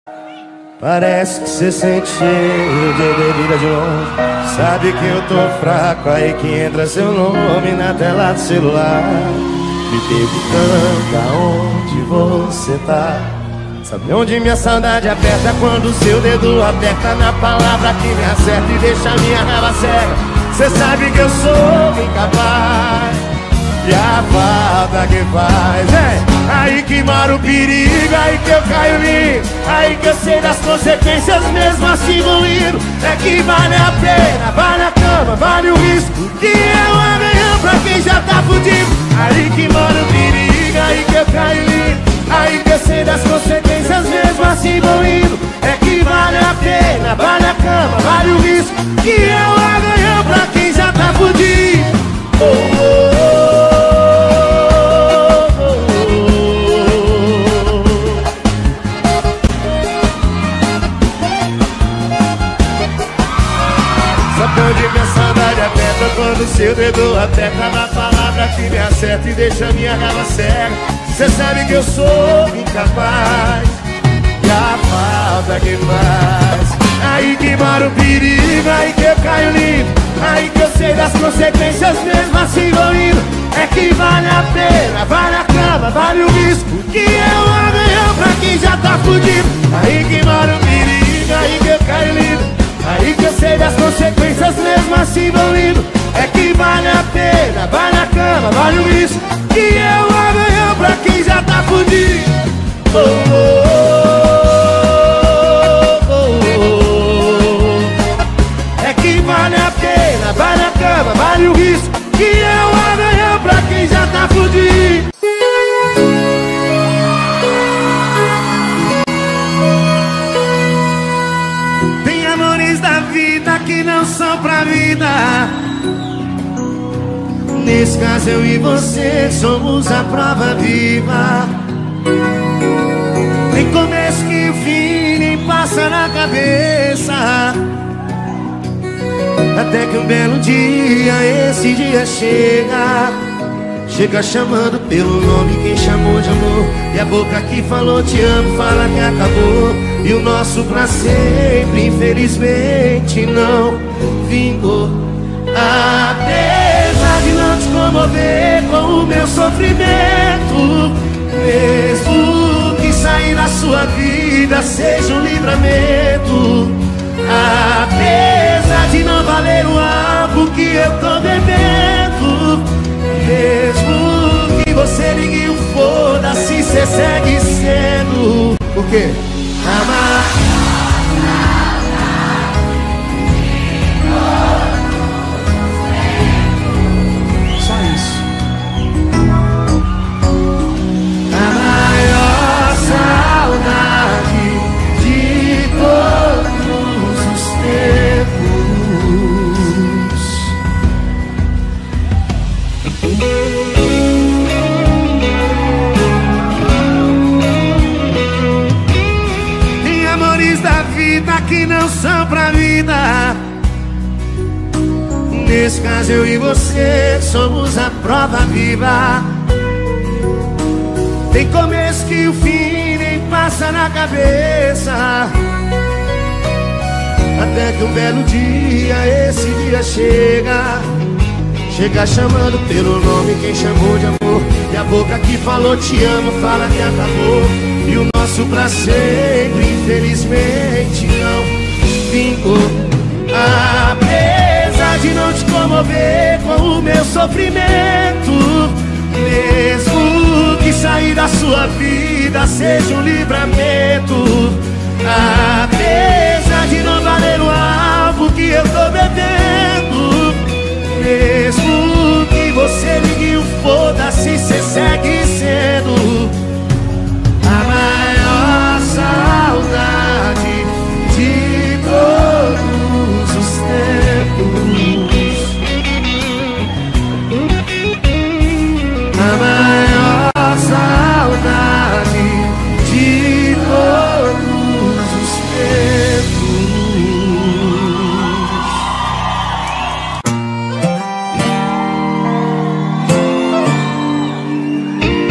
Parece que cê sente cheiro de bebida de longe. Sabe que eu tô fraco, aí que entra seu nome na tela do celular, me perguntando aonde você tá. Sabe onde minha saudade aperta? Quando seu dedo aperta na palavra que me acerta e deixa minha raiva cega. Cê sabe que eu sou incapaz, e a falta que faz aí que mora o perigo, aí que eu caio lindo, aí que eu sei das consequências mesmo assim vou indo. É que vale a pena, vale a cama, vale o risco, que é o amanhã pra quem já tá fudido. Aí que mora o perigo, aí que eu caio lindo, aí que eu sei das consequências mesmo assim vou indo. É que vale a pena, vale a cama, vale o risco, que é o amanhã pra quem já tá fudido. Onde minha saudade aperta, quando seu dedo aperta na palavra que me acerta e deixa minha raiva cega. Cê sabe que eu sou incapaz, e a falta que faz aí que mora o perigo, aí que eu caio lindo, aí que eu sei das consequências mesmo assim vou indo. É que vale a pena, vale a cama, vale o risco, que é o amanhã pra quem já tá fudido. Aí que mora o perigo, aí que eu caio lindo, aí que eu sei das consequências mesmo assim vou indo. É que vale a pena, vale a cama, vale o risco, que é o amanhã pra quem já tá fudido. É que vale a pena, vale a cama, vale o risco, que é o amanhã pra quem já tá fudido. Que não são pra vida. Nesse caso eu e você somos a prova viva. Nem começo que o fim nem passa na cabeça, até que um belo dia, esse dia chega. Chega chamando pelo nome quem chamou de amor, e a boca que falou te amo fala que acabou. E o nosso pra sempre infelizmente não vingou. Apesar de não te comover com o meu sofrimento, mesmo que sair da sua vida seja um livramento, apesar de não valer o álcool que eu tô bebendo, mesmo que você ligue o foda-se, cê segue sendo o quê? Amar. Só isso. A maior saudade de todos os tempos. Que não são pra vida. Nesse caso eu e você somos a prova viva. Tem começo que o fim nem passa na cabeça, até que um belo dia, esse dia chega. Chega chamando pelo nome quem chamou de amor, e a boca que falou te amo fala que acabou. E o nosso pra sempre infelizmente não vingou. Apesar de não te comover com o meu sofrimento, mesmo que sair da sua vida seja um livramento, apesar de não valer o álcool que eu tô bebendo, mesmo que você ligue o foda-se, cê segue sendo a maior saudade de todos os tempos. A maior saudade de todos os tempos.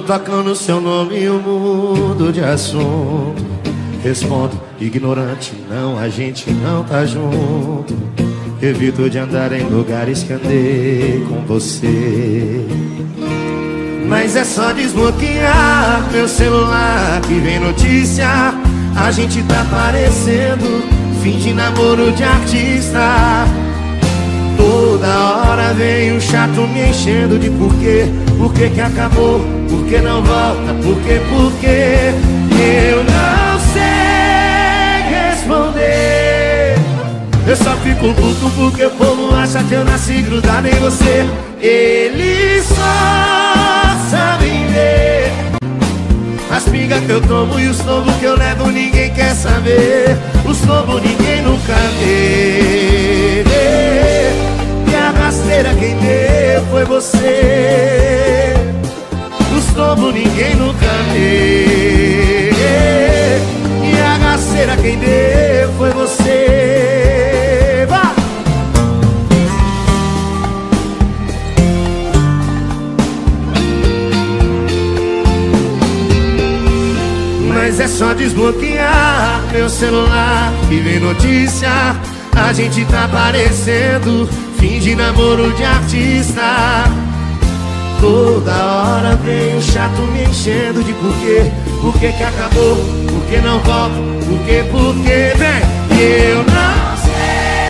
tocando seu nome e eu mudo de assunto. Respondo, ignorante, não, a gente não tá junto. Evito de andar em lugares que andei com você. Mas é só desbloquear meu celular que vem notícia. A gente tá parecendo fim de namoro de artista. Toda hora vem um chato me enchendo de porquê. Por que que acabou? Por que não volta? Por que? Eu não sei responder. Eu só fico puto porque o povo acha que eu nasci grudado em você. Eles só sabem ver as pingas que eu tomo e os tombos que eu levo, ninguém quer saber. Os tombos ninguém nunca vê. E a rasteira quem deu foi você. Os tombos ninguém nunca vê. E a rasteira quem deu foi você. Vai! Mas é só desbloquear meu celular e vem notícia. A gente tá parecendo fim de namoro de artista. Toda hora vem um chato me enchendo de porquê. Por que que acabou? Por que não volta? Por que? Vem! Eu não sei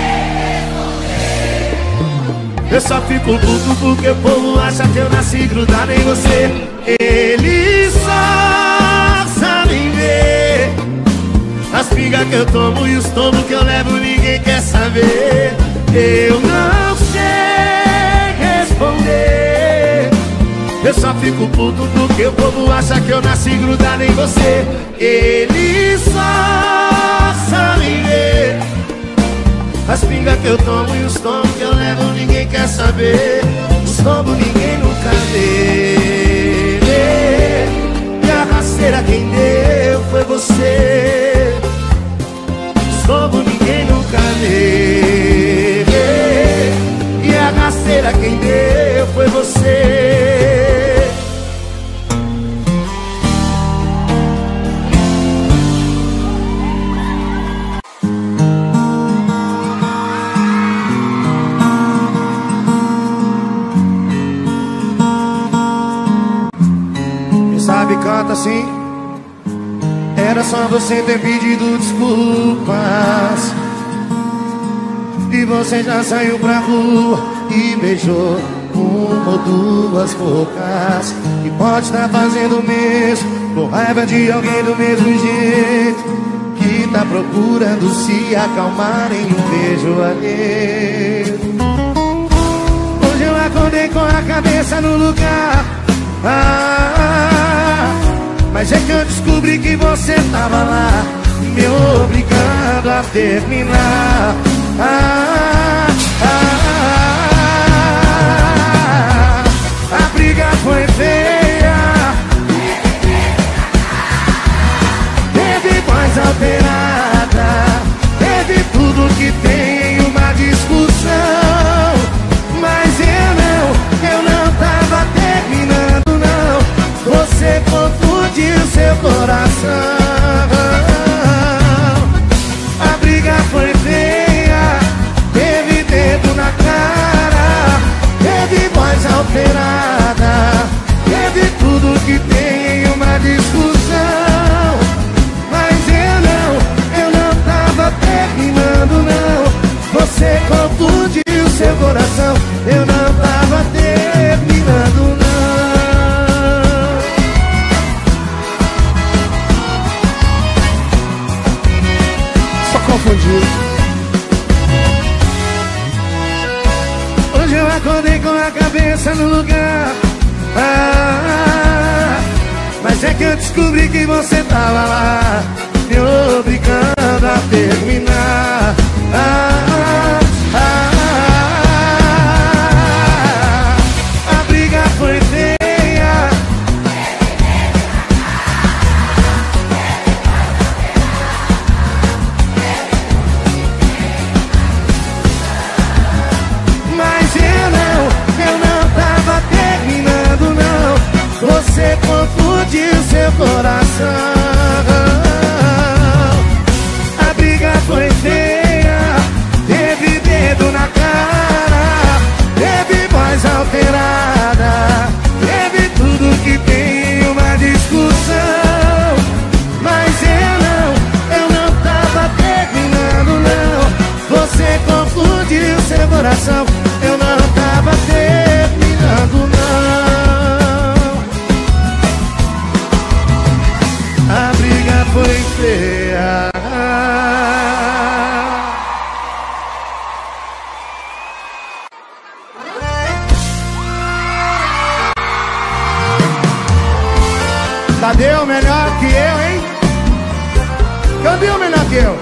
responder. Eu só fico puto porque o povo acha que eu nasci grudado em você. Eles só sabem ver as pingas que eu tomo e os tombos que eu levo, ninguém quer saber. Eu não sei responder. Eu só fico puto porque o povo acha que eu nasci grudado em você. Eles só sabem ver as pingas que eu tomo e os tombos que eu levo, ninguém quer saber. Os tombos ninguém nunca vê. E a rasteira quem deu foi você. Os tombos ninguém nunca vê. E a rasteira quem deu foi você. Sabe, canta assim. Era só você ter pedido desculpas e você já saiu pra rua e beijou uma ou duas bocas. E pode estar fazendo o mesmo, com raiva de alguém do mesmo jeito, que tá procurando se acalmar em um beijo alheio. Hoje eu acordei com a cabeça no lugar. Mas é que eu descobri que você tava lá, me obrigando a terminar. A briga foi feia, teve voz alterada, teve tudo que tem em uma discussão. Mas eu não tava terminando não. Você confundiu seu coração. A briga foi feia, teve dedo na cara, teve voz alterada, teve tudo que tem em uma discussão. Mas eu não tava terminando não. Você confundiu seu coração. Eu não tava terminando não. Confundiu. Hoje eu acordei com a cabeça no lugar. Mas é que eu descobri que você tava lá, me obrigando a terminar. A briga foi feia, mas eu não tava terminando não. Você você. Cadê o melhor que eu, hein? Cadê o melhor que eu?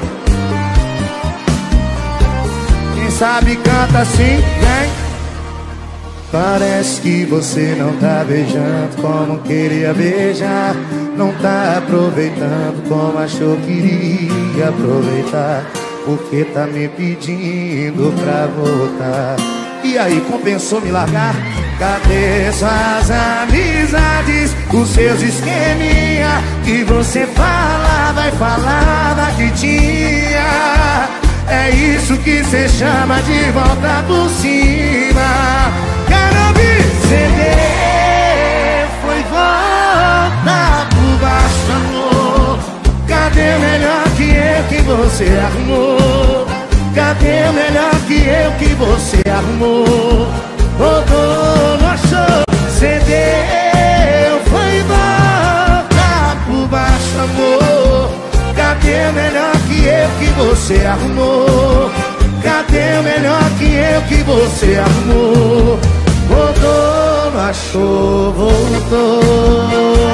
Quem sabe canta assim, vem. Parece que você não tá beijando como queria beijar. Não tá aproveitando como achou que iria aproveitar. Porque tá me pedindo pra voltar. E aí, compensou me largar? Cadê suas amizades, os seus esqueminha que você falava e falava que tinha? É isso que cê chama de volta por cima. Quero ouvir CD, foi volta por baixo, amor. Cadê o melhor que você arrumou? Cadê o melhor que você arrumou? Rodou no show, cedeu, foi volta por baixo, amor. Cadê o melhor que você arrumou? Cadê o melhor que você arrumou? Rodou no show, voltou.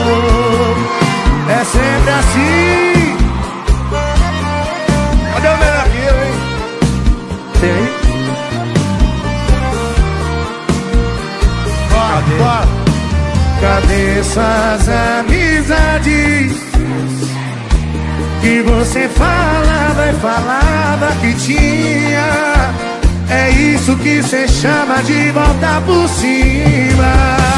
É sempre assim. Cadê o melhor que eu, hein? Tem aí? Bora. Cadê suas amizades que você falava e falava que tinha? É isso que cê chama de volta por cima.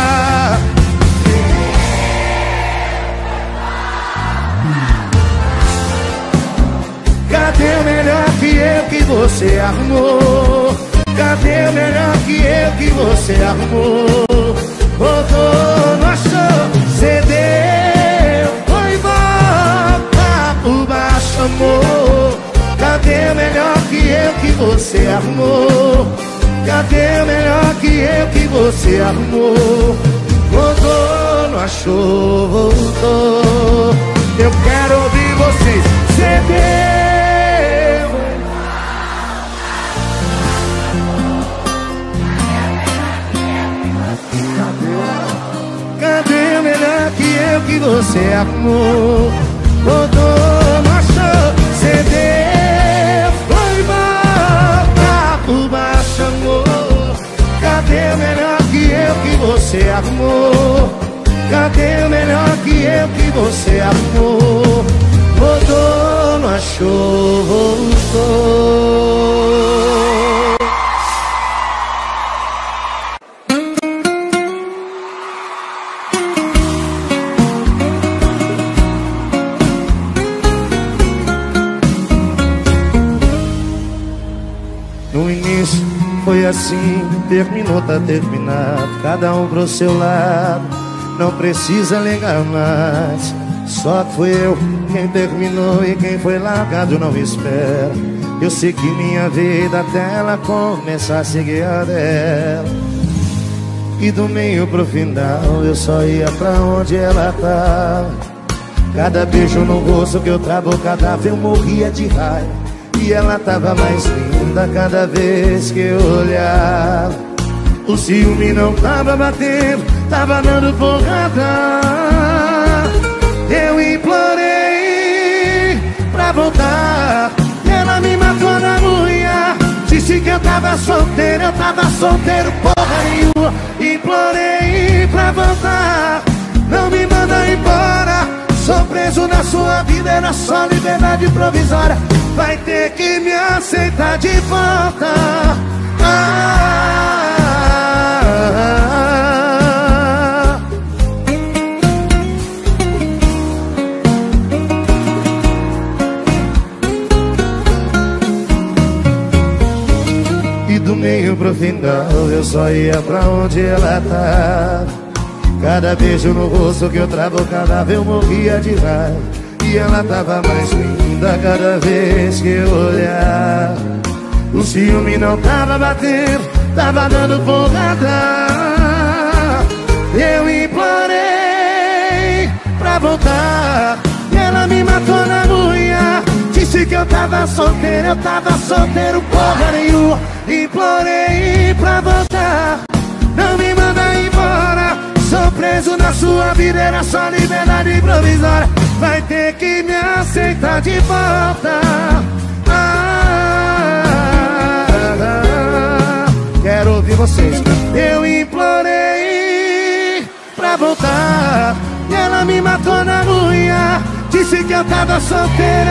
Cadê o melhor que você arrumou? Cadê o melhor que você arrumou? Rodou no show, cedeu, foi volta por baixo, amor. Cadê o melhor que você arrumou? Cadê o melhor que você arrumou? Rodou no show, voltou. Eu quero ouvir vocês. Cedeu. Cadê o melhor que você arrumou? Rodou no show, cedeu, foi volta por baixo, amor. Cadê o melhor que você arrumou? Cadê o melhor que você arrumou? Rodou no show, voltou. No início foi assim, terminou, tá terminado. Cada um pro seu lado, não precisa ligar mais. Só que fui eu quem terminou e quem foi largado não me espera. Eu sei que minha vida até ela começar a seguir a dela. E do meio pro final eu só ia pra onde ela tá. Cada beijo no rosto que eu travo, cada vez eu morria de raiva. E ela tava mais linda cada vez que eu olhava. O ciúme não tava batendo, tava dando porrada. Eu implorei pra voltar, ela me matou na unha. Disse que eu tava solteiro porra nenhuma. Implorei pra voltar, não me manda embora. Sou preso na sua vida, era só liberdade provisória. Vai ter que me aceitar de volta. E do meio pro final eu só ia pra onde ela tá. Cada beijo no rosto que eu travo, cada vez eu morria de raiva. E ela tava mais linda cada vez que eu olhar. O ciúme não tava batendo, tava dando porrada. Eu implorei pra voltar, e ela me matou na rua. eu tava solteiro porra nenhuma. Implorei pra voltar, não me manda embora. Sou preso na sua vida, era só liberdade provisória. Vai ter que me aceitar de volta. Quero ouvir vocês. Eu implorei pra voltar e ela me matou na unha. Disse que eu tava solteiro,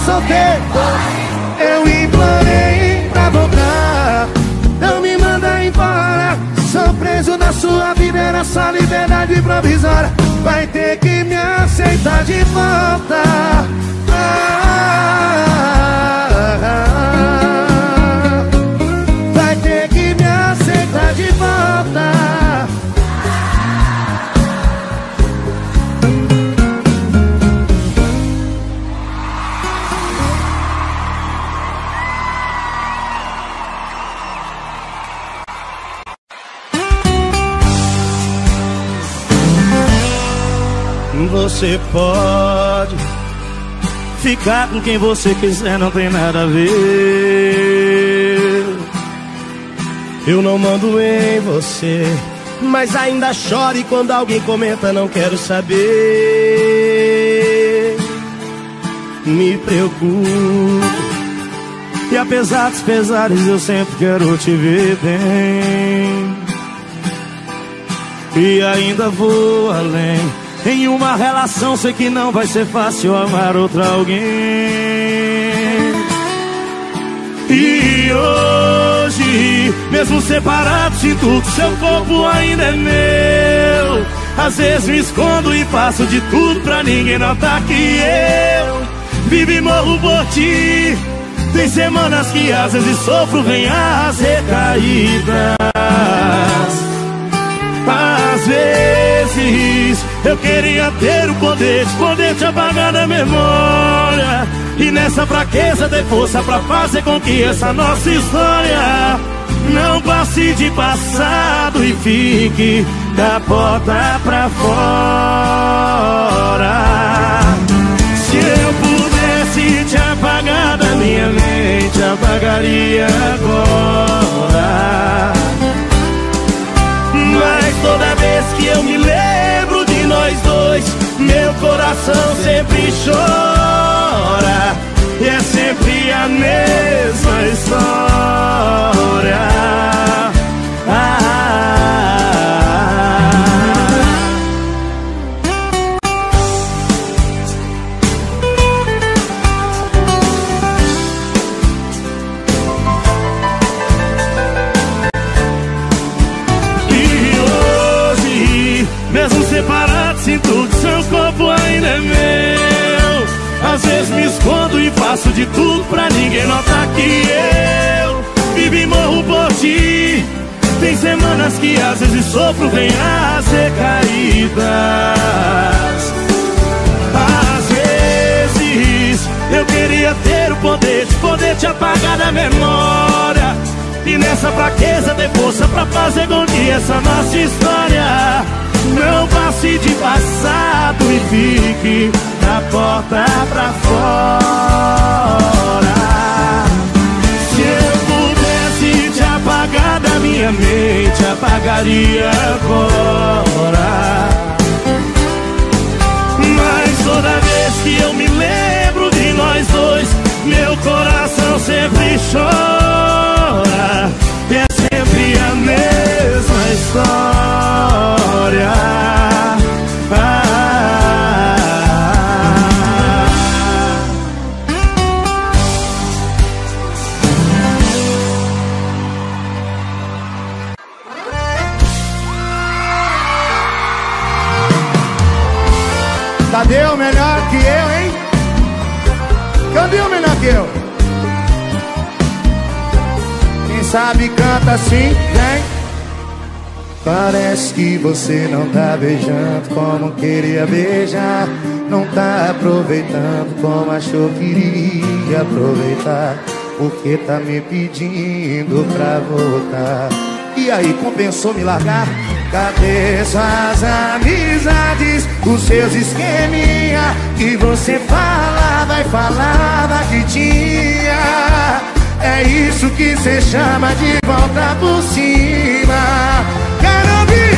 Eu implorei pra voltar, não me manda embora. Sou preso na sua vida, era só liberdade provisória. Vai ter que me aceitar de volta. Vai ter que me aceitar de volta. Você pode ficar com quem você quiser, não tem nada a ver. Eu não mando em você, mas ainda chore quando alguém comenta, não quero saber. Me preocupo, e apesar dos pesares eu sempre quero te ver bem. E ainda vou além. Em uma relação sei que não vai ser fácil amar outra alguém. E hoje, mesmo separado, sinto que seu corpo ainda é meu. Às vezes me escondo e faço de tudo pra ninguém notar que eu vivo e morro por ti. Tem semanas que às vezes sofro, vem as recaídas. Às vezes eu queria ter o poder de te apagar da memória. E nessa fraqueza ter força pra fazer com que essa nossa história não passe de passado e fique da porta pra fora. Se eu pudesse te apagar da minha mente, apagaria agora. Mas toda vez que eu me lembro de nós dois, meu coração sempre chora. E é sempre a mesma história. Separado, sinto que seu corpo ainda é meu. Às vezes me escondo e faço de tudo pra ninguém notar que eu vivo e morro por ti. Tem semanas que às vezes sofro, vem as recaídas. Às vezes eu queria ter o poder de te apagar da memória. E nessa fraqueza ter força pra fazer com que essa nossa história não passe de passado e fique da porta pra fora. Se eu pudesse te apagar da minha mente, apagaria agora. Mas toda vez que eu me lembro de nós dois, meu coração sempre chora. E é sempre a mesma história. Cadê o melhor que eu, hein? Cadê o melhor que eu? Quem sabe canta assim, vem. Parece que você não tá beijando como queria beijar. Não tá aproveitando como achou que iria aproveitar. Porque tá me pedindo pra voltar. E aí, compensou me largar? Cadê suas amizades, os seus esqueminha que você falava falava e falava que tinha. É isso que cê chama de volta por cima. Quero ouvir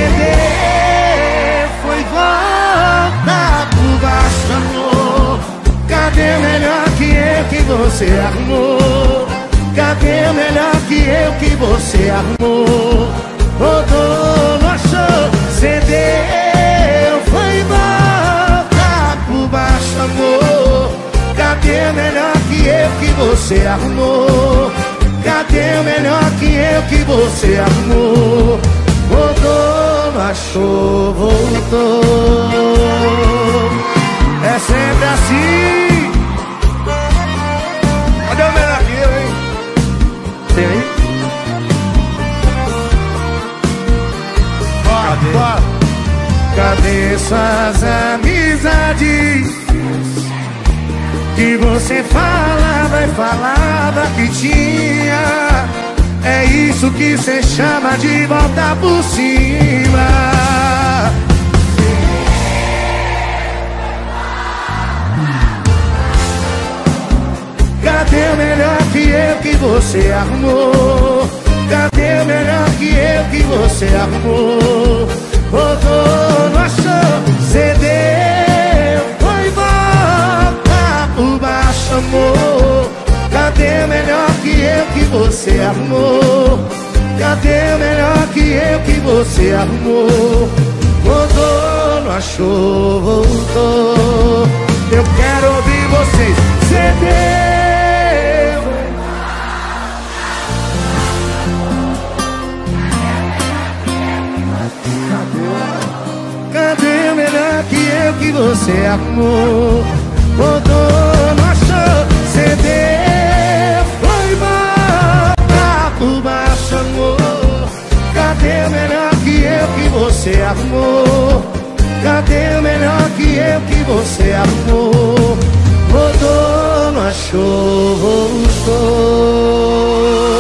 CD, foi volta por baixo, amor. Cadê o melhor que eu que você arrumou? Cadê o melhor que eu que você arrumou? Rodou, não achou? CD, foi volta por baixo, amor. Cadê o melhor que eu que você arrumou? Cadê o melhor que eu que você arrumou? Voltou, não achou, voltou. É sempre assim. Cadê o melhor que eu, hein? Tem aí? Cadê? Cadê suas amizades? Que você falava e falava que tinha. É isso que cê chama de volta por cima. Cadê o melhor que eu que você arrumou? Cadê o melhor que eu que você arrumou? Rodou, não achou? CD, foi volta por baixo, amor. Cadê o melhor que eu que você arrumou? Cadê o melhor que eu que você arrumou? Rodou, não achou, voltou. Eu quero ouvir vocês. CD. Cadê o melhor que eu que você arrumou? Voltou, não achou? CD, foi volta por baixo, amor. Cadê o melhor que eu que você arrumou? Cadê o melhor que eu que você arrumou? Voltou, não achou, voltou.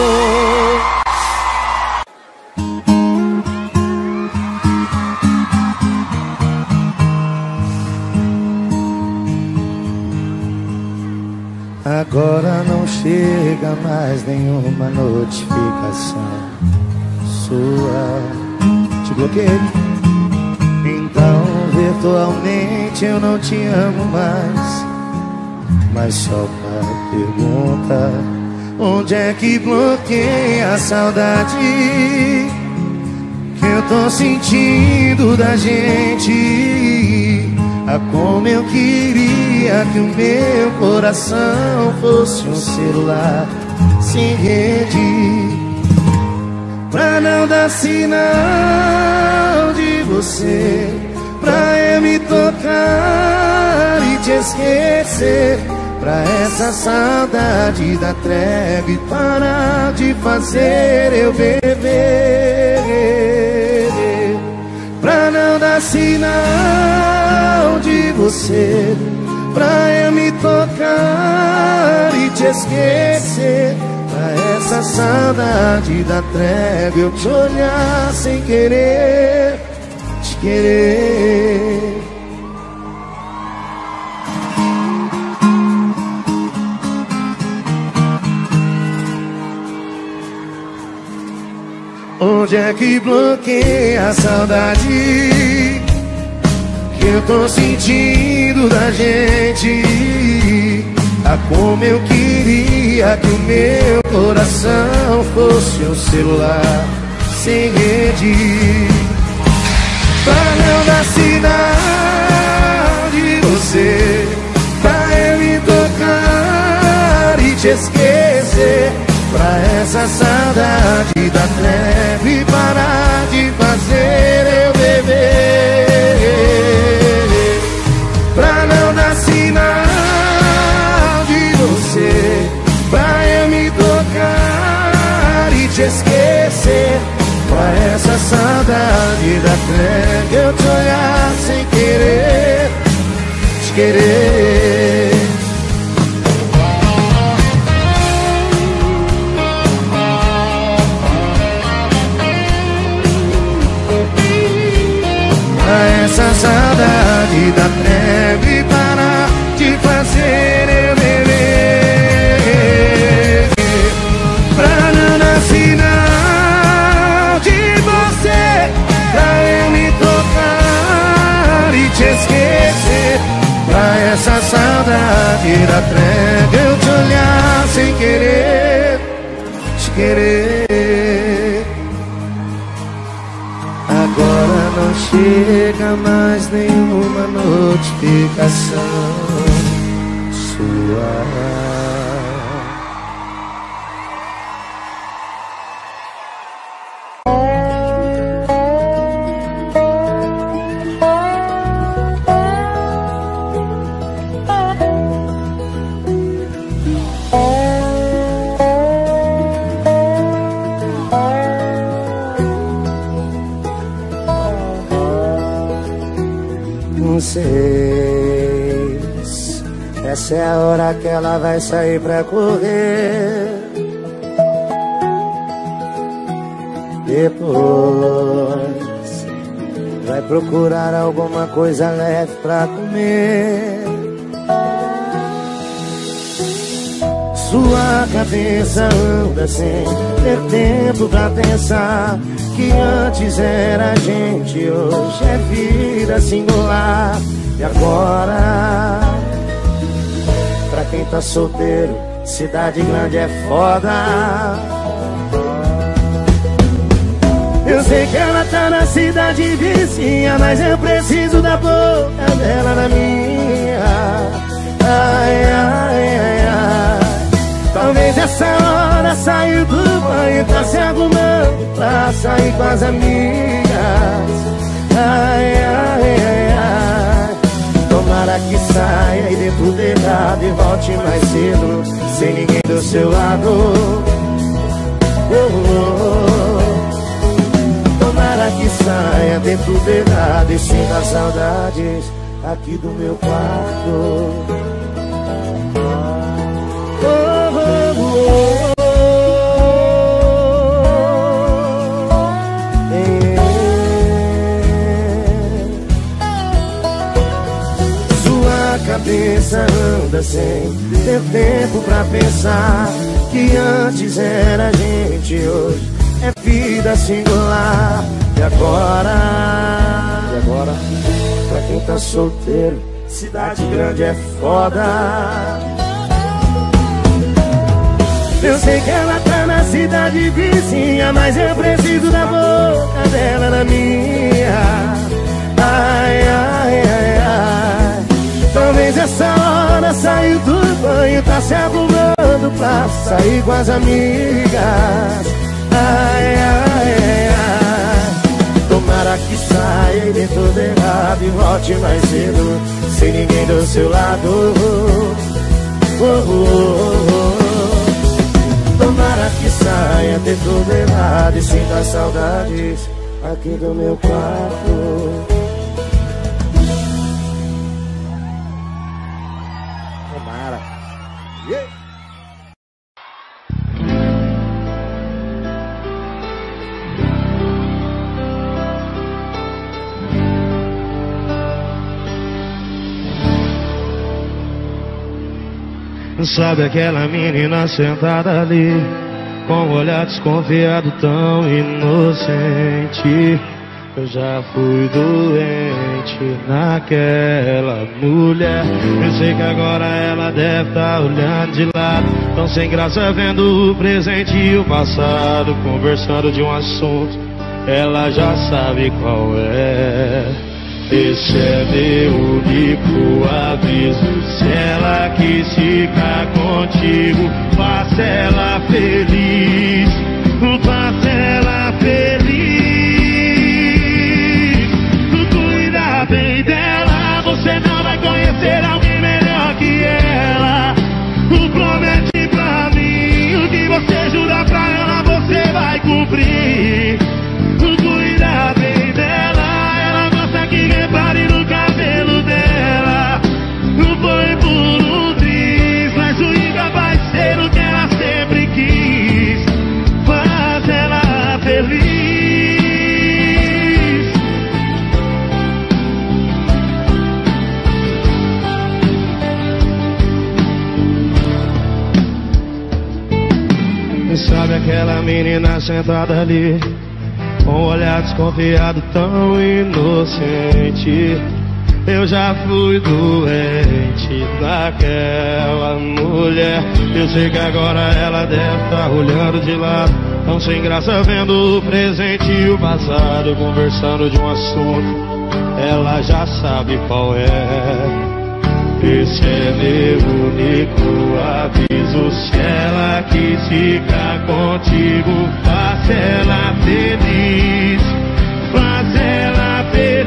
Agora não chega mais nenhuma notificação sua. Te bloqueei. Então virtualmente eu não te amo mais. Mas só uma pergunta: onde é que bloqueia a saudade que eu tô sentindo da gente? Ah, como eu queria que o meu coração fosse um celular sem rede, pra não dar sinal de você, pra eu me tocar e te esquecer, pra essa saudade da trégua e parar de fazer eu beber, pra não dar sinal de você, pra eu me tocar e te esquecer, pra essa saudade da trégua eu te olhar sem querer te querer. Onde é que bloqueia a saudade que eu tô sentindo da gente? Ah, como eu queria que o meu coração fosse um celular sem rede, pra não dar sinal de você, pra eu me tocar e te esquecer, pra essa saudade da treva e parar de fazer eu beber, pra não dar sinal de você, pra eu me tocar e te esquecer, pra essa saudade da treva eu te olhar sem querer te querer. Essa saudade da treva e parar de fazer mentira prega eu te olhar sem querer te querer. Agora não chega mais nenhuma notificação sua. Essa é a hora que ela vai sair pra correr. Depois vai procurar alguma coisa leve pra comer. Sua cabeça anda sem ter tempo pra pensar que antes era gente, hoje é vida singular. E agora, pra quem tá solteiro, cidade grande é foda. Eu sei que ela tá na cidade vizinha, mas eu preciso da boca dela na minha. Ai, ai, ai, ai. Talvez essa hora saiu do banho, tá se arrumando pra sair com as amigas. Ai, ai, ai, ai. Tomara que saia e dê tudo errado e volte mais cedo, sem ninguém do seu lado. Tomara que saia, dê tudo errado e sinta saudades aqui do meu quarto. Sua cabeça anda sem ter tempo pra pensar que antes era gente, hoje é vida singular. E agora, pra quem tá solteiro, cidade grande é foda. Eu sei que ela tá na cidade vizinha, mas eu preciso da boca dela na minha. Ai, ai, ai, ai. Talvez essa hora saiu do banho, tá se arrumando pra sair com as amigas. Ai, ai, ai, ai. Tomara que saia e dê tudo errado e volte mais cedo, sem ninguém do seu lado. Tomara que saia, dê tudo errado e sinta saudades aqui do meu quarto. Tomara. Yeah. Sabe aquela menina sentada ali, com um olhar desconfiado tão inocente? Eu já fui doente naquela mulher. Eu sei que agora ela deve estar olhando de lado, tão sem graça vendo o presente e o passado, conversando de um assunto, ela já sabe qual é. Esse é meu único aviso, se ela quis ficar contigo, faça ela feliz, faça ela feliz. Cuida bem dela, você não vai conhecer alguém melhor que ela. Promete pra mim, o que você jura pra ela, você vai cumprir. Cuida bem dela, ela gosta que repare no cabelo dela. Foi por um triz, mas nunca vai ser o que ela sempre quis. Faz ela feliz. E sabe aquela menina sentada ali, com um olhar desconfiado tão inocente? Eu já fui doente daquela mulher. Eu sei que agora ela deve estar olhando de lado, tão sem graça vendo o presente e o passado, conversando de um assunto ela já sabe qual é. Esse é meu único aviso. Se ela quis ficar contigo, faça ela feliz, faça ela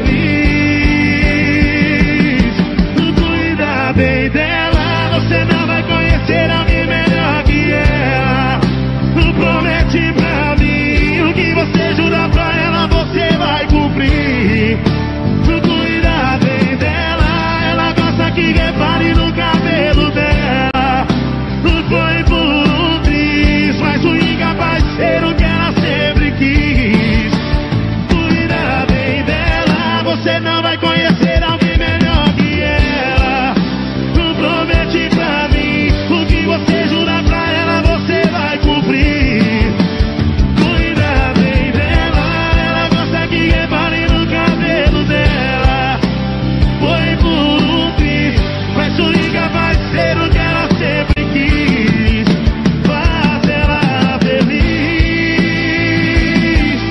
feliz. Cuida bem dela, você não vai conhecer alguém melhor que ela. Promete pra mim, o que você jura pra ela, você vai cumprir. Cuida bem dela, ela gosta que repare no cabelo dela. Foi por um triz, mas o incapaz de ser o que ela sempre quis. Cuida bem dela, você não vai conhecer alguém melhor que ela. Promete pra mim, o que você jura pra ela, você vai cumprir. Cuida bem dela, ela gosta que repare no cabelo dela. Foi por um triz, mas o incapaz de ser o que ela sempre quis. Faz ela feliz.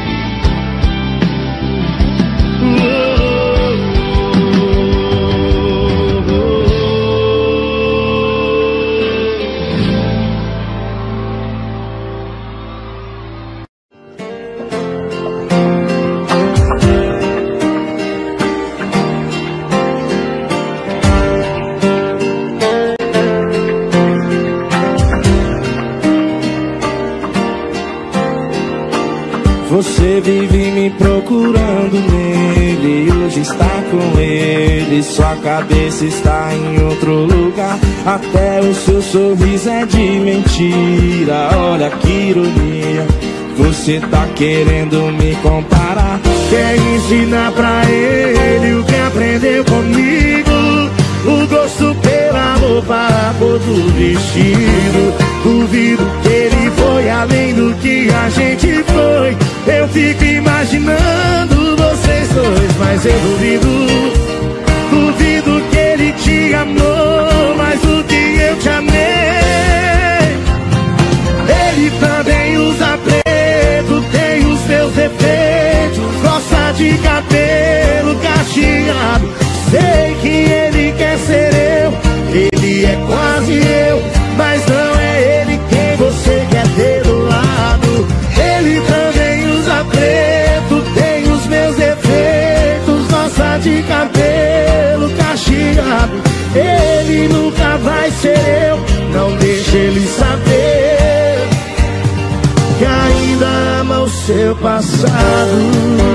Você vive me procurando nele, hoje está com ele, sua cabeça está em outro lugar. Até o seu sorriso é de mentira, olha que ironia. Você tá querendo me comparar, quer ensinar pra ele o que aprendeu comigo. O gosto pela roupa, cor do vestido. Duvido que ele foi além do que a gente foi. Eu fico imaginando vocês dois, mas eu duvido. Duvido que ele te amou mais do que eu te amei. Ele também usa preto, tem os seus defeitos, gosta de cabelo cacheado. Sei que ele quer ser eu, ele é quase eu, mas não é ele quem você quer ter do lado. Ele também usa preto, tem os meus defeitos, gosta de cabelo cacheado. Ele nunca vai ser eu, não deixe ele saber que ainda ama o seu passado.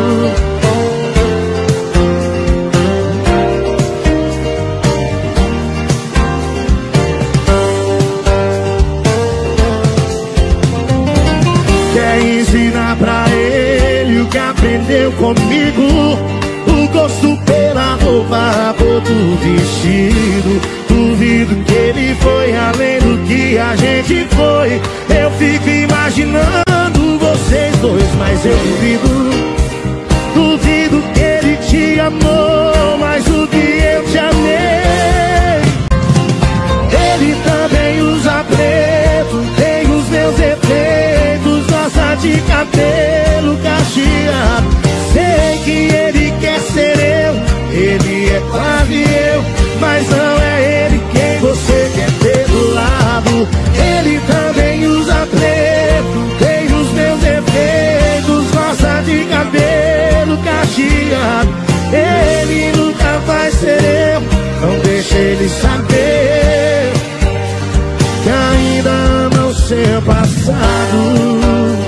Ensinar pra ele o que aprendeu comigo. O gosto pela roupa, a cor do vestido. Duvido que ele foi além do que a gente foi. Eu fico imaginando vocês dois, mas eu duvido. Duvido que ele te amou mais do que eu te amei. Ele também usa preto, tem os meus defeitos, gosta de cabelo cacheado. Sei que ele quer ser eu, ele é quase eu, mas não é ele quem você quer ter do lado. Ele também usa preto, tem os meus defeitos, gosta de cabelo cacheado. Ele nunca vai ser eu, não deixe ele saber que ainda ama o seu passado.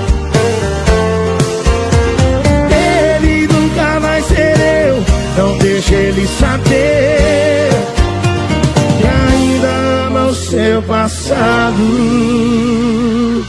Ele nunca vai ser eu, não deixe ele saber que ainda ama o seu passado.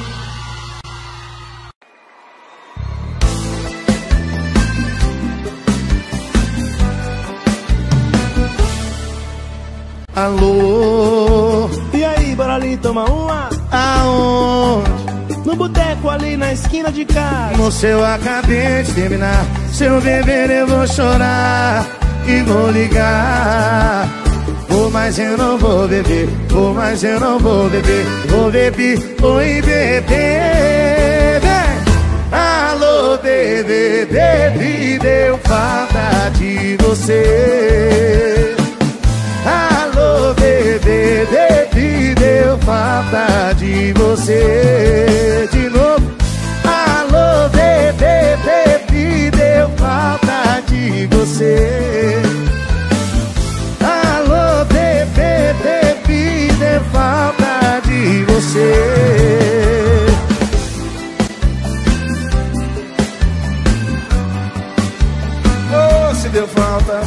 Alô, e aí, bora ali tomar uma? aonde? No boteco ali na esquina de casa. Moço, eu acabei de terminar. Se eu beber eu vou chorar. e vou ligar. Vou, mas eu não vou beber. Vou, mas eu não vou beber. Vou beber, oi bebê. Alô bebê, bebê, deu falta de você. Alô bebê, bebê, deu falta de você. De novo. Alô bebê, bebê, deu falta de você. Alô bebê, bebê, deu falta de você. Oh, se deu falta.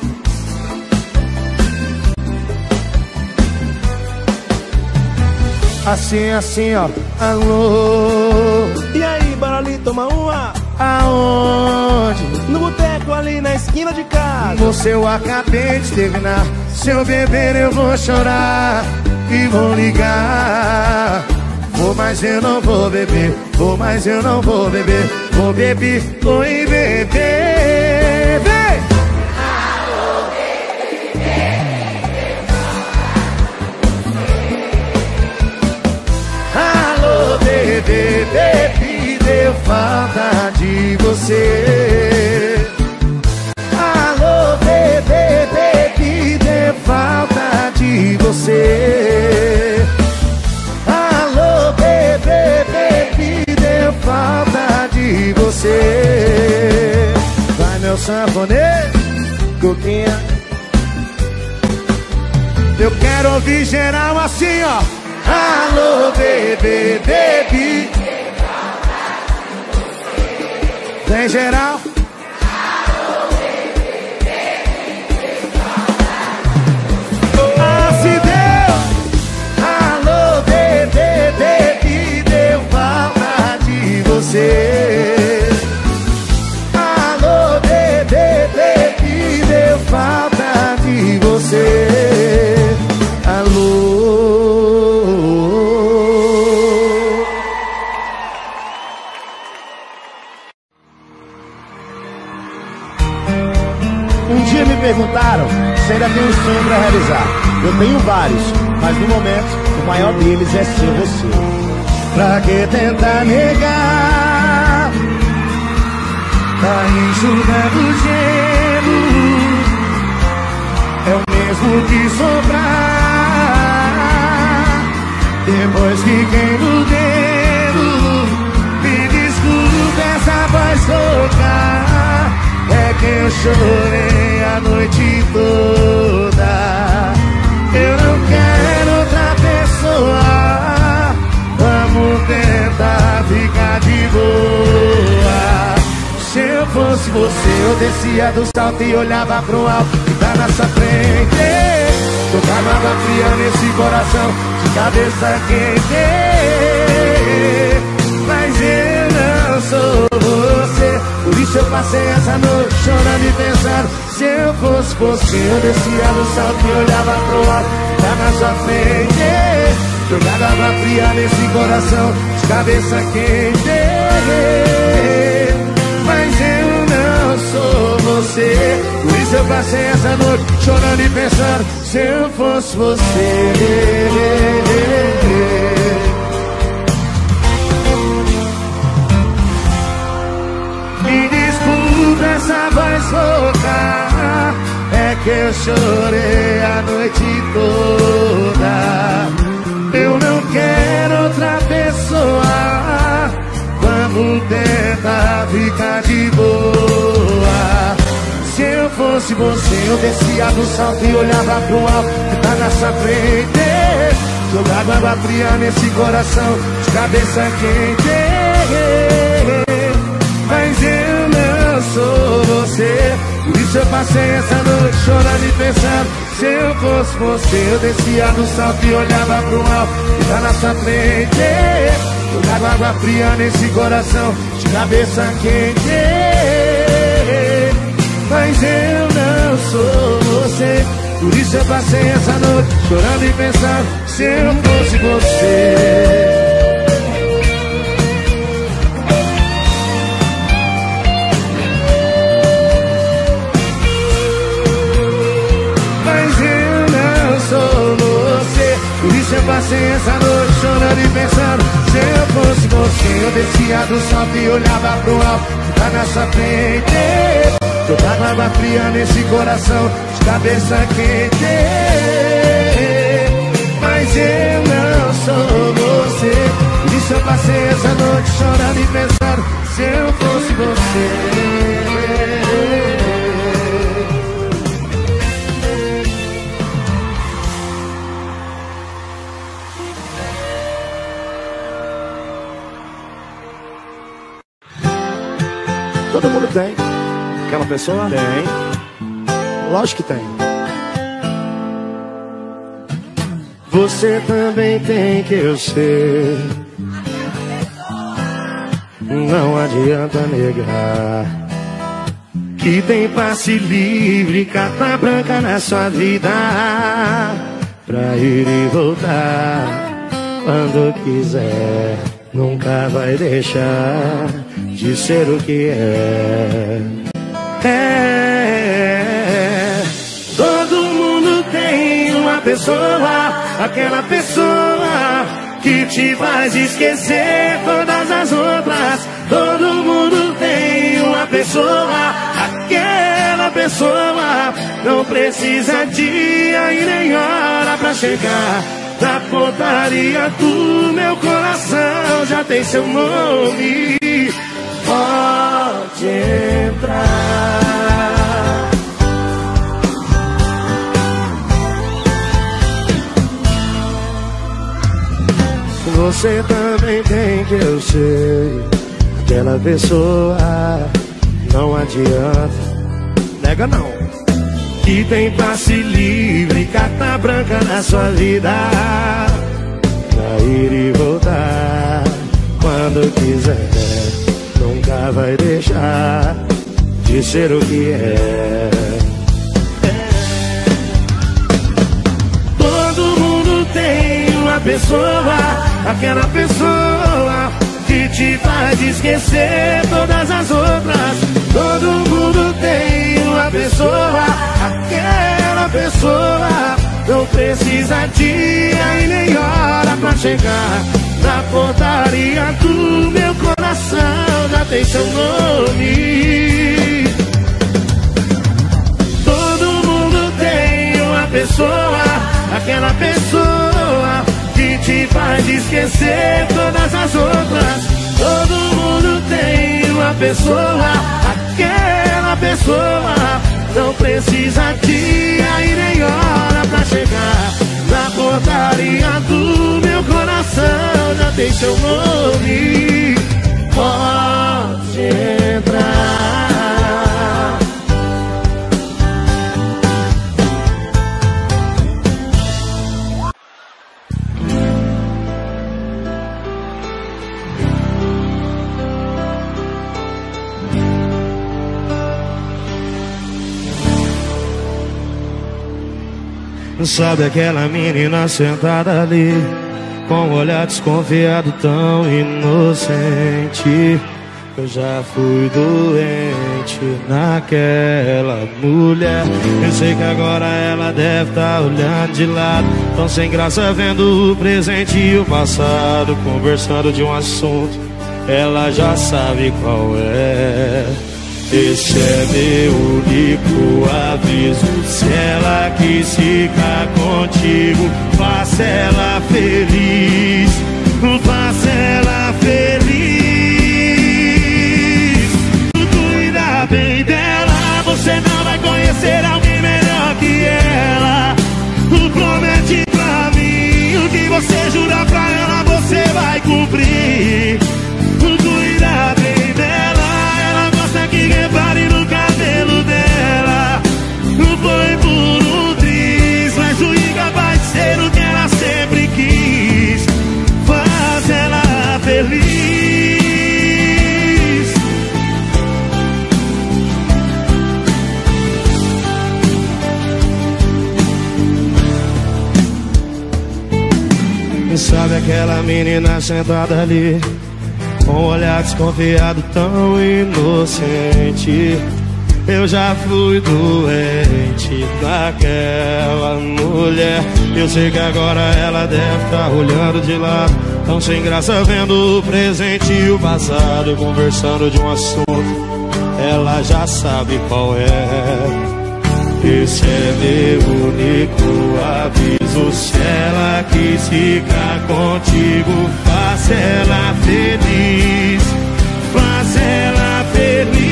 Assim, assim, ó. Alô. E aí, bora ali tomar uma? Aonde? No boteco ali na esquina de casa. Você eu acabei de terminar. Se eu beber eu vou chorar e vou ligar. Vou, mas eu não vou beber. Vou, mas eu não vou beber. Vou beber, oi bebê. Vem! Alô, bebê, Alô bebê, bebê, deu falta de você. Alô bebê, bebê, deu falta de você. Alô bebê, bebê, deu falta de você. Vai meu sanfoneiro, coquinha. Eu quero ouvir geral assim, ó. Alô bebê, bebê, vem geral. Ah, se deu. Alô bebê, bebê, deu falta de você. Alô bebê, bebê, deu falta de você. Alô. Um dia me perguntaram se ainda tenho um sonho pra realizar. Eu tenho vários, mas no momento o maior deles é ser você. Pra que tentar negar? Tá enxugando gelo. É o mesmo que sobrar. Depois que queima o dedo. Me desculpe essa voz rouca. É que eu chorei a noite toda. Eu não quero outra pessoa. Vamos tentar ficar de boa. Se eu fosse você, eu descia do salto e olhava pro alto que tá na sua frente. Jogava água fria nesse coração, de cabeça quente. Mas eu não sou você. Por isso eu passei essa noite chorando e pensando. Se eu fosse você, eu descia no salto e olhava pro alto, tá na sua frente. Jogada água fria nesse coração, de cabeça quente. Mas eu não sou você. Por isso eu passei essa noite chorando e pensando. Se eu fosse você. Me desculpa essa voz rouca. É que eu chorei a noite toda. Eu não quero outra pessoa. Vamos tentar ficar de boa. Se eu fosse você, eu descia do salto e olhava pro alto que tá na sua frente. Jogava água fria nesse coração, de cabeça quente. Mas eu não sou você. Por isso eu passei essa noite chorando e pensando. Se eu fosse você, eu descia do salto e olhava pro alto que tá na sua frente. Jogava água fria nesse coração, de cabeça quente. Mas eu não sou você. Por isso eu passei essa noite chorando e pensando. Se eu fosse você. Isso eu passei essa noite chorando e pensando. Se eu fosse você, eu descia do salto e olhava pro alto. Tá na sua frente, toda água fria nesse coração de cabeça quente. Mas eu não sou você. Isso eu passei essa noite chorando e pensando. Se eu fosse você. Todo mundo tem aquela pessoa? Tem. Lógico que tem. Você também tem, que eu sei. Não adianta negar que tem passe livre, carta branca na sua vida, pra ir e voltar quando quiser. Nunca vai deixar de ser o que é. Todo mundo tem uma pessoa, aquela pessoa que te faz esquecer todas as outras. Todo mundo tem uma pessoa, aquela pessoa. Não precisa dia e nem hora pra chegar na portaria do meu coração. Já tem seu nome, pode entrar. Você também tem, que eu sei. Aquela pessoa, não adianta, nega não, que tem passe livre, carta branca na sua vida, pra ir e voltar quando quiser. Nunca vai deixar de ser o que é. Todo mundo tem uma pessoa, aquela pessoa que te faz esquecer todas as outras. Todo mundo tem uma pessoa, aquela pessoa. Não precisa dia e nem hora pra chegar na portaria do meu coração. Já tem seu nome. Todo mundo tem uma pessoa, aquela pessoa que te faz esquecer todas as outras. Todo mundo tem uma pessoa, aquela pessoa. Não precisa dia e nem hora pra chegar na portaria do meu coração. Já tem seu nome, pode entrar. Sabe aquela menina sentada ali, com um olhar desconfiado tão inocente? Eu já fui doente naquela mulher. Eu sei que agora ela deve estar olhando de lado, tão sem graça vendo o presente e o passado, conversando de um assunto, ela já sabe qual é. Esse é meu único aviso. Se ela quis ficar contigo, faça ela feliz, faça ela feliz. Cuida bem dela, você não vai conhecer alguém melhor que ela. Promete pra mim, o que você jurar pra ela, você vai cumprir. Cuida bem dela, ela gosta que repare no cabelo dela. Foi por um triz, mas o incapaz de ser o que ela sempre quis. Faz ela feliz. Sabe aquela menina sentada ali, com um olhar desconfiado tão inocente? Eu já fui doente daquela mulher. Eu sei que agora ela deve estar olhando de lado, tão sem graça vendo o presente e o passado, conversando de um assunto, ela já sabe qual é. Esse é meu único aviso. Se ela quis ficar contigo, faça ela feliz, faça ela feliz.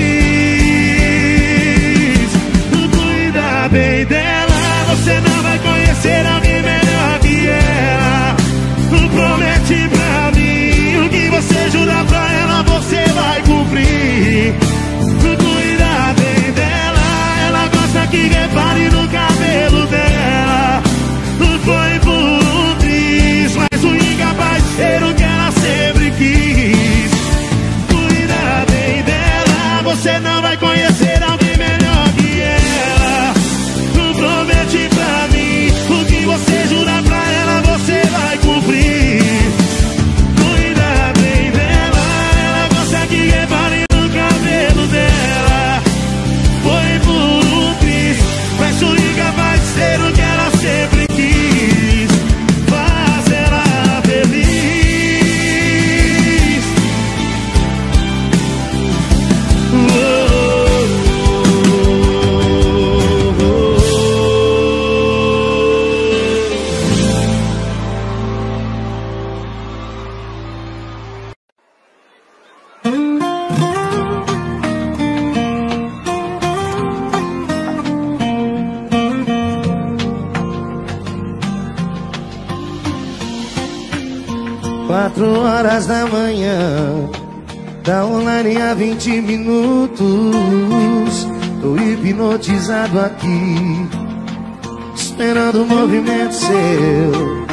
Cuida bem dela, você não vai conhecer alguém melhor que ela. Promete pra mim, o que você jura pra ela, você vai cumprir. Cuida bem dela, ela gosta que repare no cabelo dela. Foi por um triz, mas o incapaz de ser o que ela sempre quis. Cuida bem dela, você não vai conhecer alguém melhor que ela. Promete pra mim, o que você jura pra ela, você vai cumprir. Cuida bem dela, ela gosta que repare no cabelo dela. Foi por um triz, mas o incapaz de ser o que ela sempre quis. Faz ela feliz. Quatro horas da manhã, tá online há 20 minutos. Tô hipnotizado aqui, esperando o movimento seu.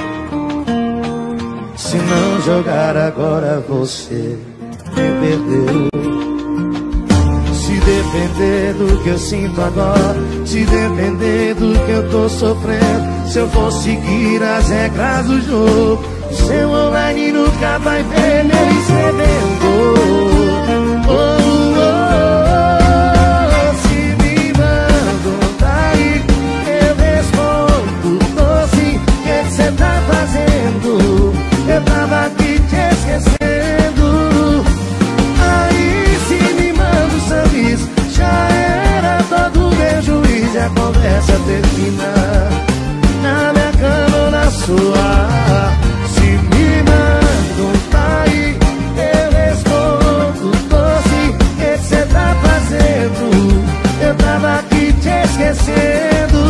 Se não jogar agora, você me perdeu. Se depender do que eu sinto agora, se depender do que eu tô sofrendo, se eu for seguir as regras do jogo, o seu online nunca vai ver me escrevendo. Oh, oh, oh, se me mandam daí, eu respondo doce. O que cê tá fazendo? Eu tava aqui te esquecendo. Aí se me manda um sorriso, já era todo meu juiz. E a conversa termina na minha cama ou na sua. Se me mandam tá aí, eu respondo doce. O que cê tá fazendo? Eu tava aqui te esquecendo.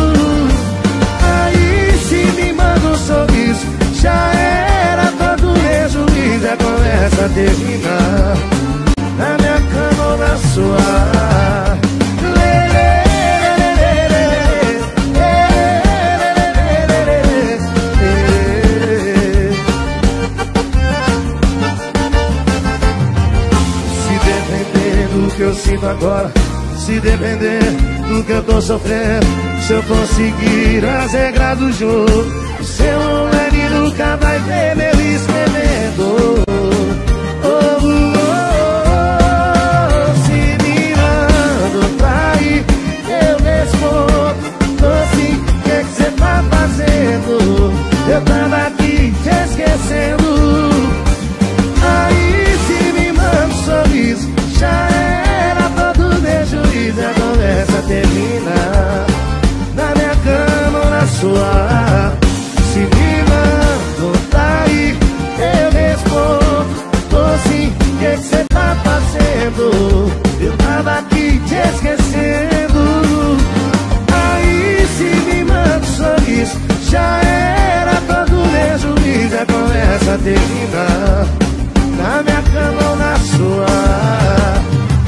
Aí se me manda um sorriso, já era todo meu juiz. A conversa termina na minha cama ou na sua. Que eu sinto agora, se depender do que eu tô sofrendo, se eu conseguir as regras do jogo, o seu online nunca vai ver meu escrevendo. Oh, oh, oh, oh, se me mando pra ir, eu respondo doce. O que cê tá fazendo? Eu tava aqui te esquecendo. Aí se me manda um sorriso, já era todo meu juiz. A conversa termina na minha cama ou na sua. Se me mandam tá aí, eu respondo doce. O que cê tá fazendo? Eu tava aqui te esquecendo. Aí se me manda um sorriso, já era todo meu juiz. A conversa termina na minha cama ou na sua.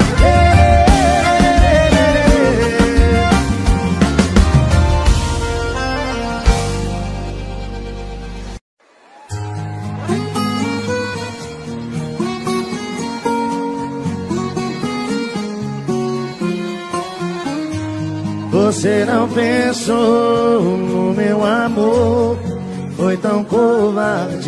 Você não pensou no meu amor, foi tão covarde.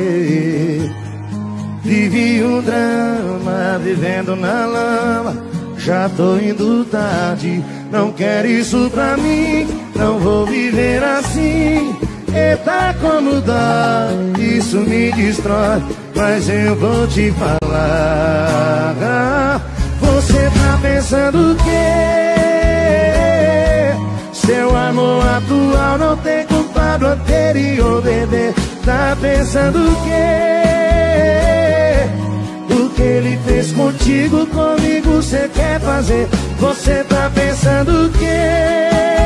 Vivi um drama, vivendo na lama, já tô indo tarde. Não quero isso pra mim, não vou viver assim. Eita, como dói, isso me destrói. Mas eu vou te falar. Você tá pensando o quê? Seu amor atual não tem culpa do anterior, bebê. Tá pensando o quê? O que ele fez contigo, comigo cê quer fazer. Você tá pensando o quê?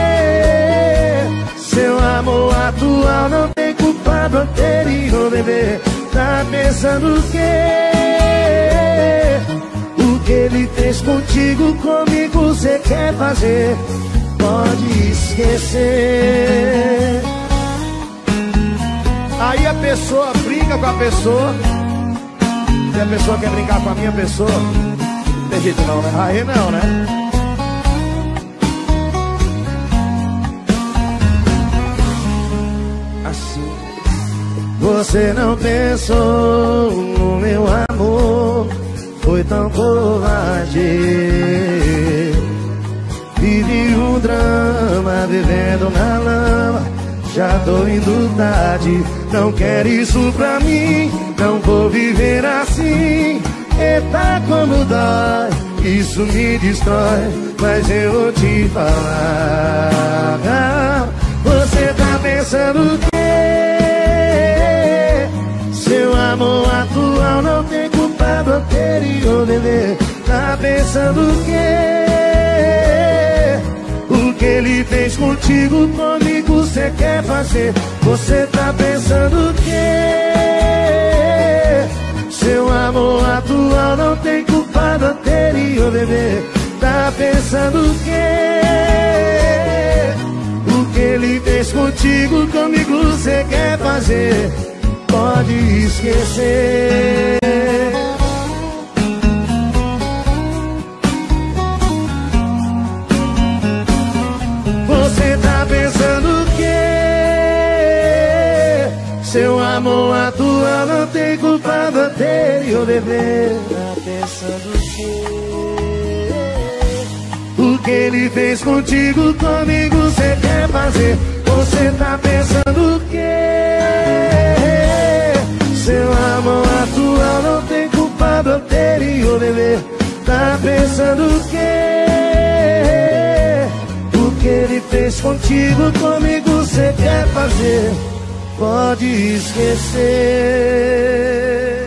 Seu amor atual não tem culpa do anterior, bebê. Tá pensando o quê? O que ele fez contigo, comigo cê quer fazer. Pode esquecer. Aí a pessoa brinca com a pessoa. Se a pessoa quer brincar com a minha pessoa, não tem jeito não, né? Aí não, né? Assim. Você não pensou no meu amor, foi tão covarde. Vive um drama, vivendo na lama. Já tô indo tarde, não quero isso pra mim. Não vou viver assim. Eita, como dói, isso me destrói. Mas eu vou te falar. Você tá pensando o quê? Seu amor atual não tem culpa do anterior, bebê. Tá pensando o quê? O que ele fez contigo, comigo cê quer fazer. Você tá pensando o quê? Seu amor atual não tem culpa do anterior, bebê. Tá pensando o quê? O que ele fez contigo, comigo cê quer fazer. Pode esquecer. Você tá pensando o quê? Seu amor atual não tem culpa do anterior, bebê. Tá pensando o quê? O que ele fez contigo, comigo cê quer fazer. Você tá pensando o quê? Seu amor atual não tem culpa do anterior, bebê. Tá pensando o quê? O que ele fez contigo, comigo cê quer fazer. Pode esquecer.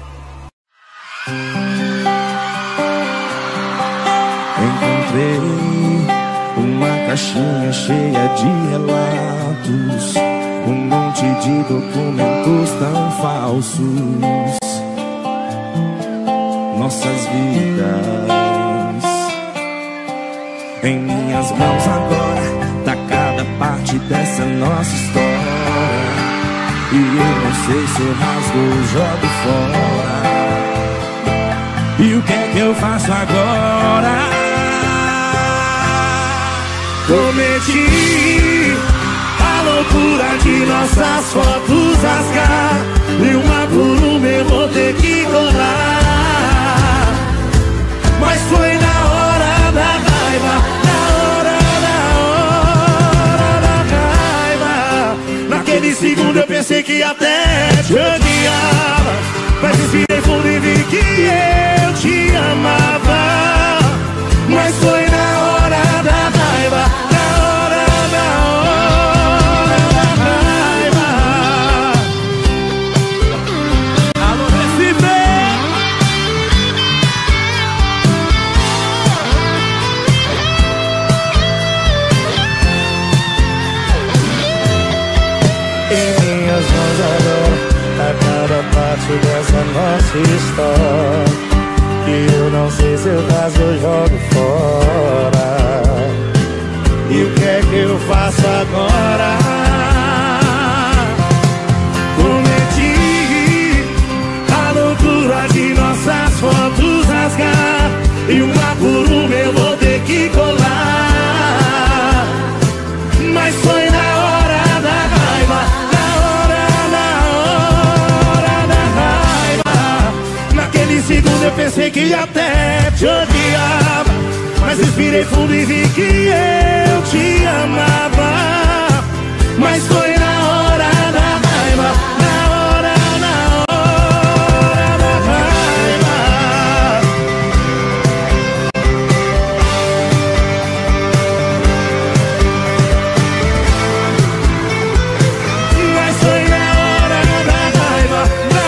Encontrei uma caixinha cheia de relatos, um monte de documentos tão falsos. Nossas vidas em minhas mãos agora, tá cada parte dessa nossa história. E eu não sei se eu rasgo ou jogo fora. E o que é que eu faço agora? Cometi a loucura de nossas fotos rasgar, e uma por uma eu vou ter que colar. Mas foi na hora da raiva, naquele segundo eu pensei que até te odiava, mas respirei fundo e vi que eu te amava. Mas foi na hora da raiva, na hora da raiva. Alô, Recife! Em minhas mãos agora, a cada parte dessa nossa história. E eu não sei se eu caso ou jogo fora. E o que é que eu faço agora? Cometi a loucura de nossas fotos rasgar, e uma por uma eu vou ter que colar. Mas foi na hora da raiva, na hora da raiva. Naquele segundo eu pensei que até te odiava, Mas respirei fundo e vi que eu te amava. Mas foi na hora da raiva, na hora da raiva. Mas foi na hora da raiva, na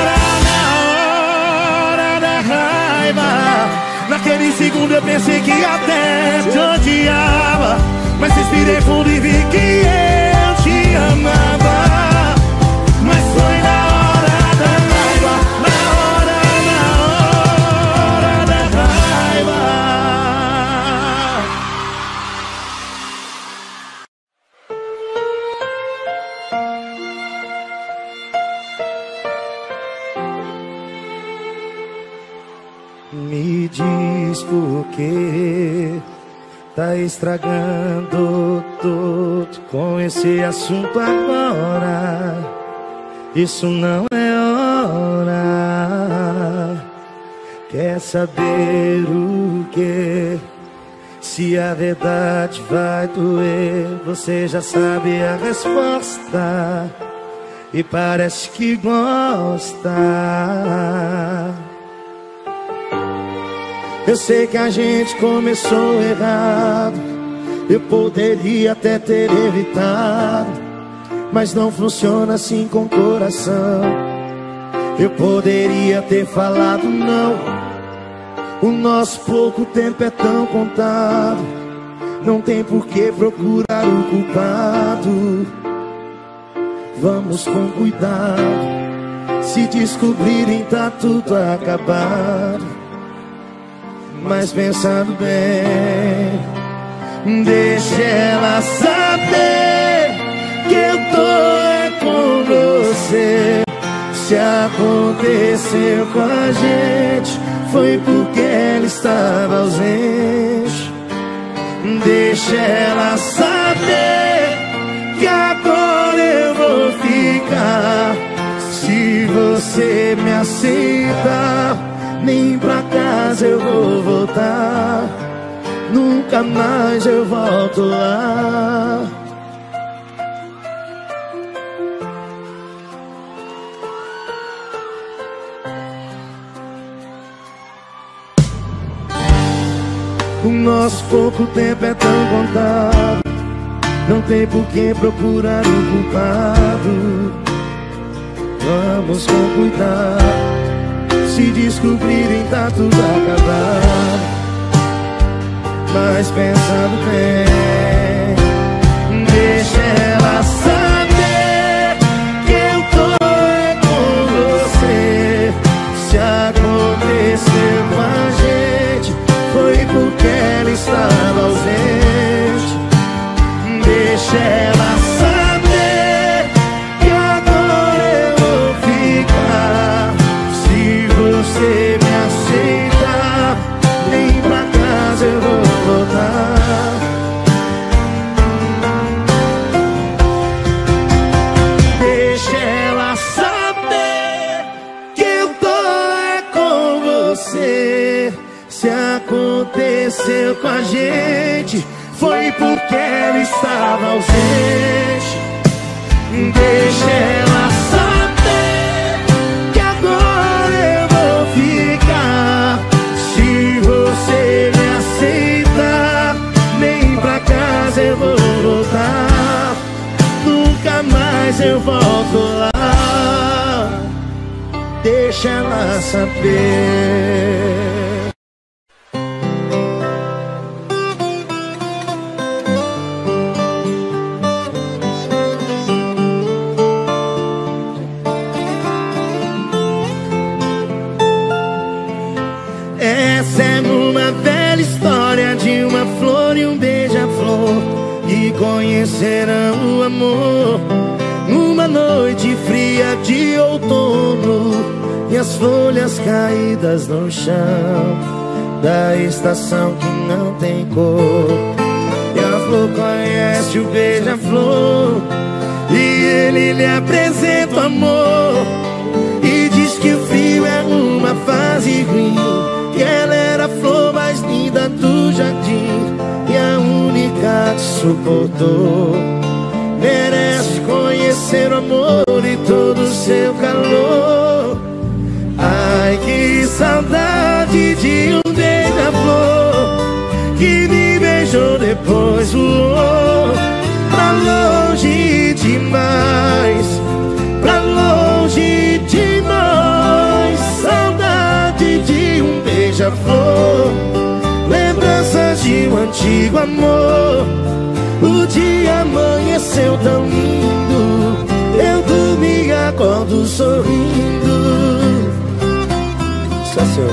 hora da raiva. Naquele segundo eu pensei que até te odiava. Mas respirei fundo e vi que eu te amava. Mas foi na hora da raiva, na hora da raiva. Me diz por quê tá estragando tudo com esse assunto agora. Isso não é hora. Quer saber o que? Se a verdade vai doer, você já sabe a resposta e parece que gosta. Eu sei que a gente começou errado, eu poderia até ter evitado, mas não funciona assim com o coração. Eu poderia ter falado não, o nosso pouco tempo é tão contado. Não tem por que procurar o culpado. Vamos com cuidado, se descobrirem tá tudo acabado. Mas pensando bem, deixa ela saber que eu tô com você. Se aconteceu com a gente, foi porque ela estava ausente. Deixa ela saber que agora eu vou ficar. Se você me aceita, nem pra casa eu vou voltar. Nunca mais eu volto lá. O nosso pouco tempo é tão contado, não tem por que procurar o culpado. Vamos com cuidado, se descobrirem tá tudo acabado. Mas pensando bem, deixa ela saber que eu tô com você. Se aconteceu com a gente, foi porque ela estava ausente. Deixa ela saber que agora eu vou ficar. Se você me aceita, nem pra casa eu vou voltar. Deixa ela saber que eu tô com você. Se aconteceu com a gente, foi porque ela estava ausente. Deixa ela saber que agora eu vou ficar. Se você me aceita, nem pra casa eu vou voltar. Nunca mais eu volto lá. Deixa ela saber. Essa é uma velha história de uma flor e um beija-flor que conheceram o amor numa noite fria de outono, e as folhas caídas no chão da estação que não tem cor. E a flor conhece o beija-flor e ele lhe apresenta o amor, e diz que o frio é uma fase ruim, que ela era a flor mais linda do jardim. suportou. Merece conhecer o amor e todo o seu calor. Ai, que saudade de um beija-flor que me beijou depois voou pra longe demais, pra longe de nós. Saudade de um beija-flor, lembranças de um antigo amor. O dia amanheceu tão lindo, eu dormi e acordo sorrindo. Só seu.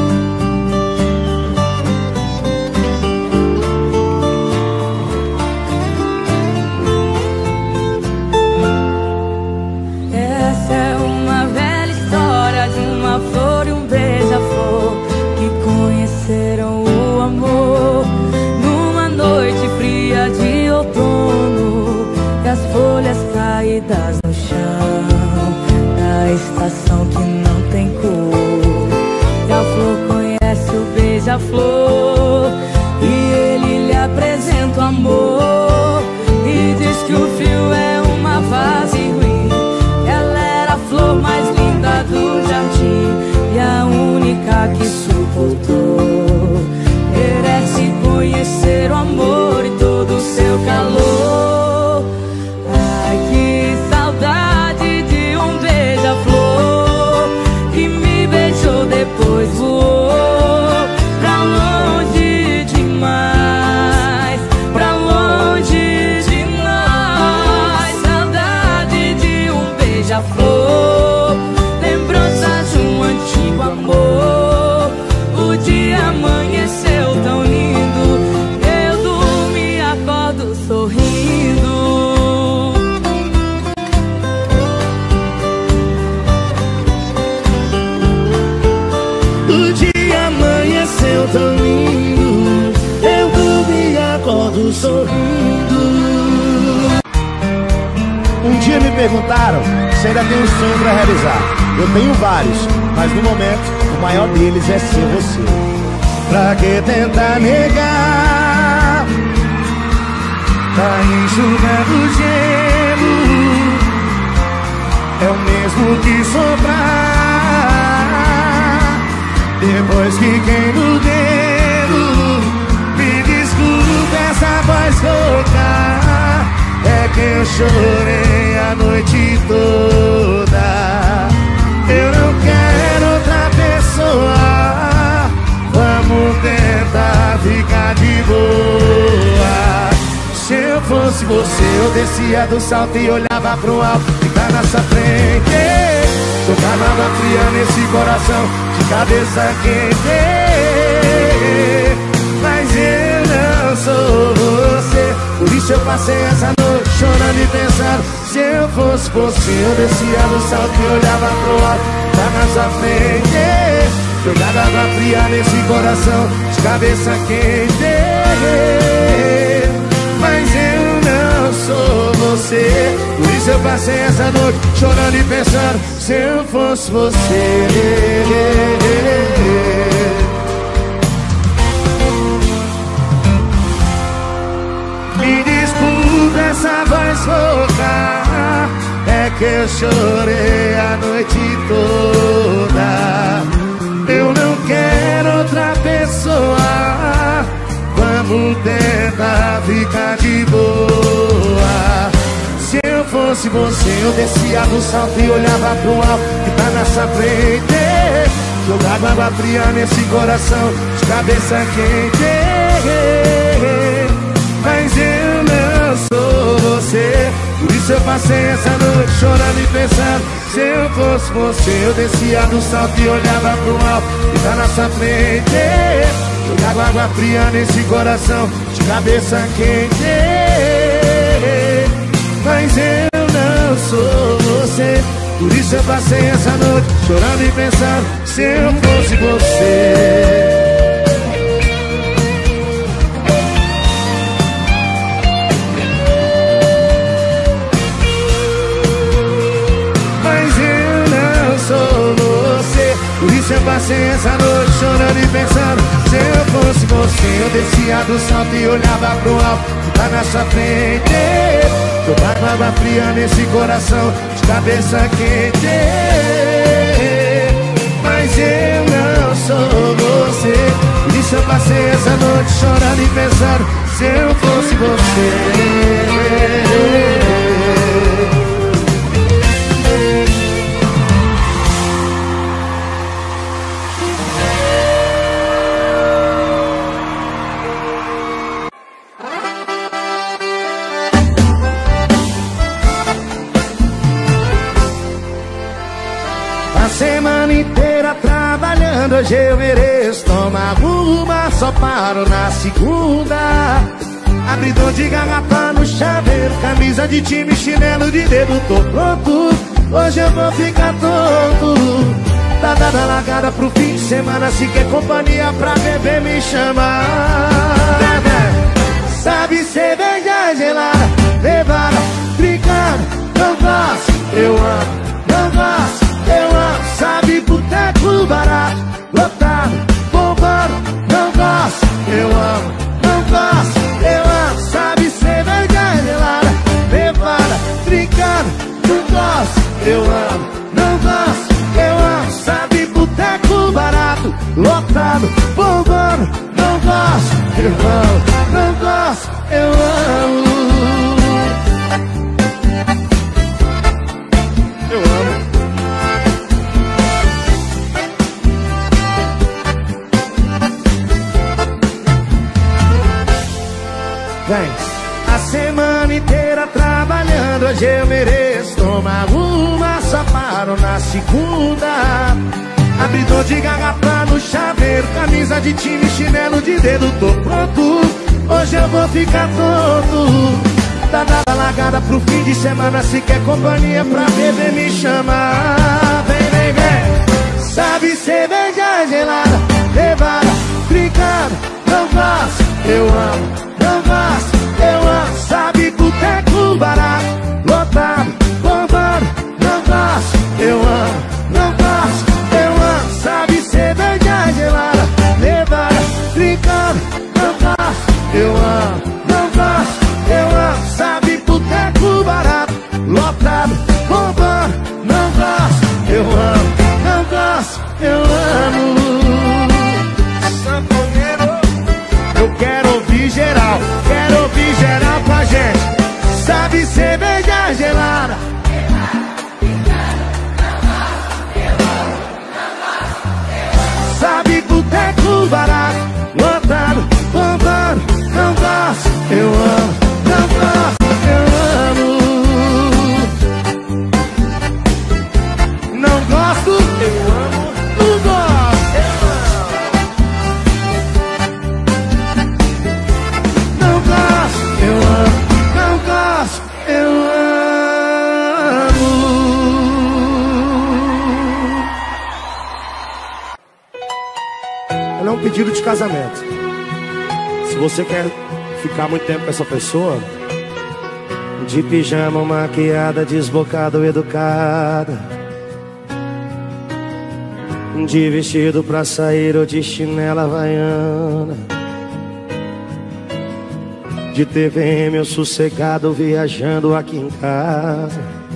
Essa é uma velha história de uma flor e um beija-flor que conheceram o amor numa noite fria de outono, e as folhas caídas no chão da estação que não tem cor. E a flor conhece o beija-flor e ele lhe apresenta o amor e diz que o fio é uma vase ruim. Ela era a flor mais linda do jardim e a única que suportou. Merece conhecer o amor e todo o seu calor. Ai, que saudade de um beija-flor que me beijou depois voou pra longe demais, pra longe de nós. Saudade de um beija-flor, lembranças de um antigo amor. O dia amanheceu tão lindo, eu durmo e acordo sorrindo. O dia amanheceu tão lindo, eu dormi e acordo sorrindo. Um dia me perguntaram se ainda tenho um sonho pra realizar. Eu tenho vários, mas no momento o maior deles é ser você. Pra que tentar negar? Tá enxugando gelo, é o mesmo que soprar depois que queima o dedo. Me desculpe essa voz rouca, é que eu chorei a noite toda. Eu não quero outra pessoa, vamos tentar ficar de boa. Se eu fosse você, eu descia do salto e olhava pro alto que tá na sua frente. Jogava água fria nesse coração, de cabeça quente. Mas eu não sou você, por isso eu passei essa noite chorando e pensando. Se eu fosse você, eu descia do salto e olhava pro alto, tá na sua frente. Jogava água fria nesse coração, de cabeça quente. Mas eu não sou você, por isso eu passei essa noite chorando e pensando. Se eu fosse você, me desculpe essa voz rouca, é que eu chorei a noite toda. Eu não quero outra pessoa, vamos tentar ficar de boa. Se eu fosse você, eu descia do salto e olhava pro alto que tá na sua frente. Jogava água fria nesse coração, de cabeça quente. Mas eu não sou você, por isso eu passei essa noite chorando e pensando. Se eu fosse você, eu descia do salto e olhava pro alto que tá na sua frente. Jogava água fria nesse coração, de cabeça quente. Mas eu não sou você, por isso eu passei essa noite chorando e pensando. Se eu fosse você, mas eu não sou você, por isso eu passei essa noite chorando e pensando. Se eu fosse você, eu descia do salto e olhava pro alto que tá na sua frente. Jogava água fria nesse coração de cabeça quente. Mas eu não sou você. Por isso eu passei essa noite chorando e pensando. Se eu fosse você. A semana inteira trabalhando, hoje eu mereço tomar uma, só paro na segunda. Abridor de garrafa no chaveiro, camisa de time, chinelo de dedo, tô pronto. Hoje eu vou ficar tonto. Tá dada a largada pro fim de semana, se quer companhia pra beber me chama. Sabe cerveja gelada, levada, brincando, não gosto, eu amo, não gosto, eu amo. Sabe boteco barato, lotado, bombando, não gosto, eu amo, não gosto, eu amo. Sabe cerveja gelada, levada, brincando, não gosto, eu amo, não gosto, eu amo. Sabe boteco barato, lotado, bombando, não gosto, eu amo, não gosto, eu amo. Eu amo. Vem. A semana inteira trabalhando, hoje eu mereço tomar uma, só paro na segunda. Abridor de garrafa no chaveiro, camisa de time, chinelo de dedo, tô pronto. Hoje eu vou ficar tonto. Tá dada a largada pro fim de semana, se quer companhia pra beber me chama. Vem, vem, vem. Sabe cerveja gelada, levada, brincando, não gosto, eu amo, não gosto, eu amo. Sabe boteco barato, lotado, bombando, não gosto, eu amo, não gosto, eu amo. Sabe cerveja gelada, levada, brincando, não gosto, eu amo, não gosto, eu amo. Sabe boteco barato, lotado, bombando, não gosto, eu amo, não gosto, eu amo. Sanfoneiro, eu quero ouvir geral com a gente. Sabe cerveja gelada, sabe boteco barato, lotado, bombando, não gosto, eu amo, não gosto, eu amo. Não gosto, eu amo, não gosto, eu amo. Não gosto, eu amo, não gosto, eu amo. Ela é um pedido de casamento. Se você quer ficar muito tempo com essa pessoa, de pijama, maquiada, desbocada ou educada, de vestido pra sair ou de chinela havaiana, de TVM ou sossegado viajando aqui em casa,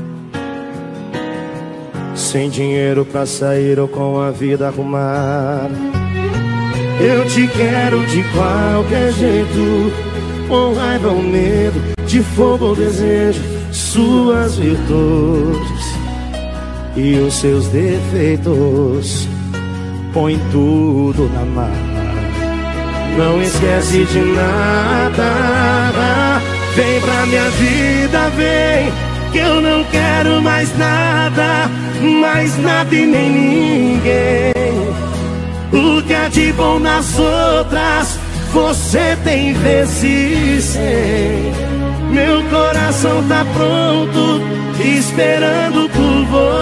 sem dinheiro pra sair ou com a vida arrumada. Eu te quero de qualquer jeito, com raiva ou medo, de fogo ou desejo, suas virtudes e os seus defeitos, põe tudo na mala, não esquece de nada. Vem pra minha vida, vem, que eu não quero mais nada e nem ninguém. O que é de bom nas outras, você tem vezes 100. Meu coração tá pronto, esperando por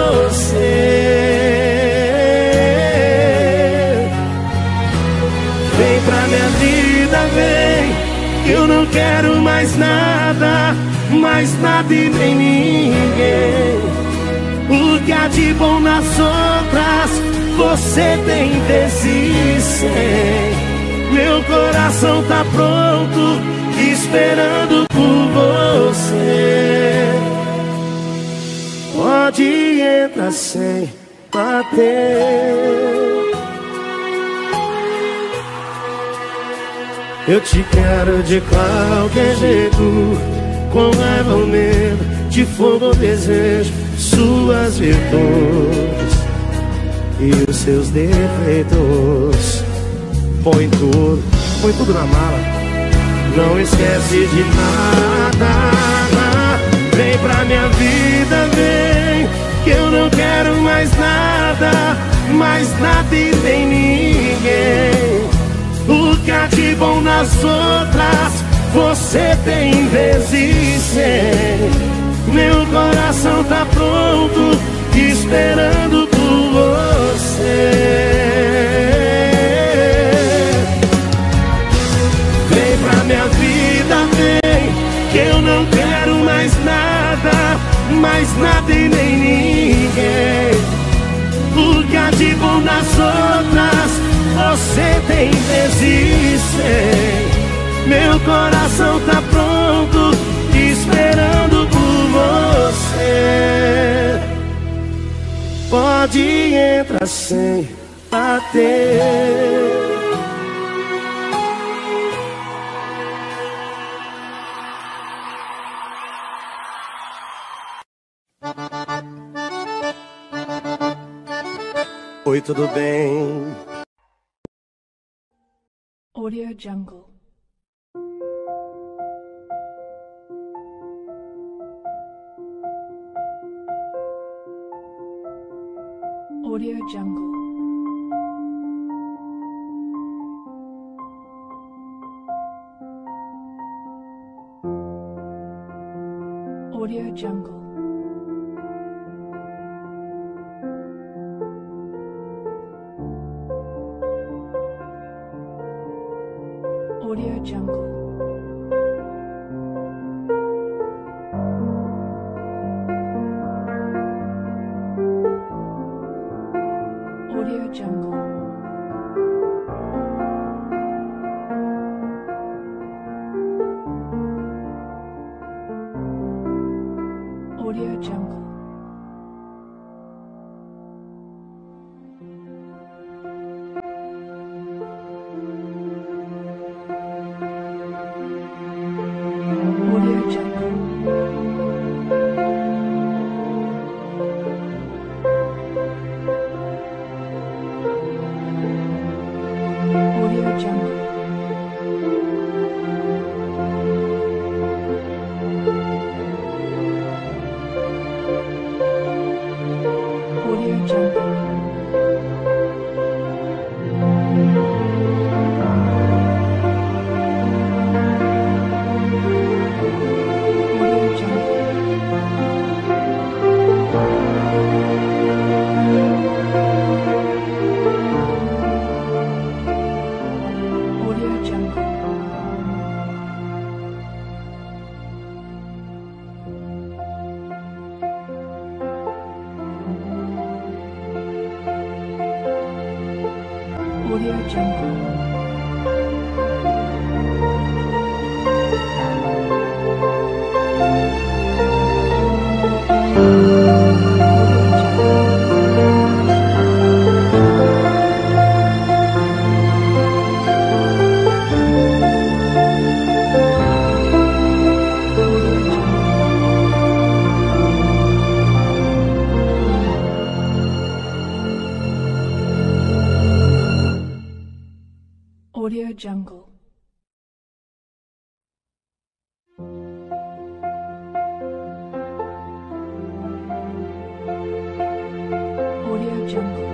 você. Vem pra minha vida, vem, que eu não quero mais nada e nem ninguém. O que há de bom nas outras você tem vezes 100. Meu coração tá pronto, esperando por você. Pode entrar sem bater. Eu te quero de qualquer jeito, com raiva ou medo, de fogo ou desejo, suas virtudes e os seus defeitos. Põe tudo na mala, não esquece de nada. Vem pra minha vida, vem, que eu não quero mais nada e nem ninguém. O que há de bom nas outras você tem vezes 100. Meu coração tá pronto, esperando por você. Vem pra minha vida, vem, que eu não quero mais nada e nem ninguém. O que há de bom nas outras você tem vezes 100. Meu coração tá pronto, esperando por você. Pode entrar sem bater. Oi, tudo bem? Audio Jungle. Audio Jungle. Audio Jungle. Audio Jungle. Audio Jungle. Audio Jungle. Audio Jungle. Audio Jungle. Audio Jungle.